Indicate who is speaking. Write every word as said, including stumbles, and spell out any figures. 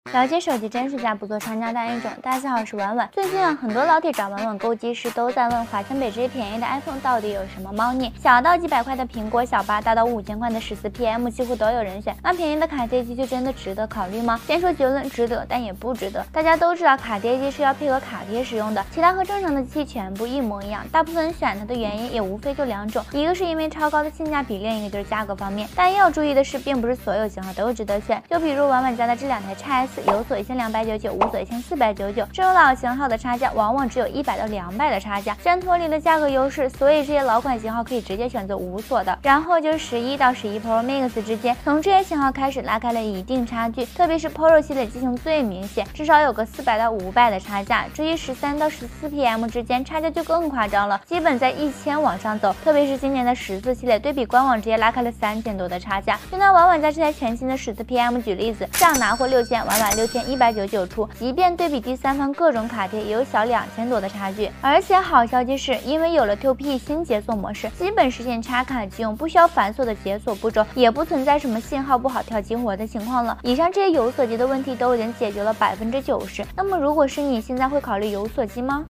Speaker 1: 了解手机真实价，不做商家代言种。大家好，我是婉婉。最近啊，很多老铁找婉婉购机时都在问，华强北这些便宜的 iPhone 到底有什么猫腻？小到几百块的苹果小八，大到五千块的十四 P M， 几乎都有人选。那便宜的卡爹机就真的值得考虑吗？先说结论，值得，但也不值得。大家都知道卡爹机是要配合卡爹使用的，其他和正常的机器全部一模一样。大部分人选它的原因也无非就两种，一个是因为超高的性价比，另一个就是价格方面。但要注意的是，并不是所有型号都值得选。就比如婉婉家的这两台 X S， 有锁一千两百九十九，无锁一千四百九十九。这种老型号的差价往往只有一百到两百的差价，虽然脱离了价格优势，所以这些老款型号可以直接选择无锁的。然后就是十一到十一 Pro Max 之间，从这些型号开始拉开了一定差距，特别是 Pro 系列机型最明显，至少有个四百到五百的差价。至于十三到十四 P M 之间，差价就更夸张了，基本在一千往上走。特别是今年的十四系列，对比官网直接拉开了三千多的差价。就拿婉婉家这台全新的十四 P M 举例子，上拿货六千，婉婉六千一百九十九出，即便对比第三方各种卡贴，也有小两千多的差距。而且好消息是，因为有了 T O P 新解锁模式，基本实现插卡即用，不需要繁琐的解锁步骤，也不存在什么信号不好跳激活的情况了。以上这些有锁机的问题都已经解决了百分之九十。那么如果是你，现在会考虑有锁机吗？